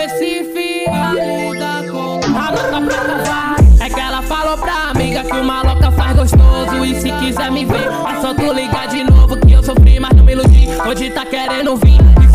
Recife, liga com a nota pra cavar. É que ela falou pra amiga que o maloca faz gostoso. E se quiser me ver, é só tu ligar de novo que eu sofri, mas não me iludi. Hoje tá querendo vir.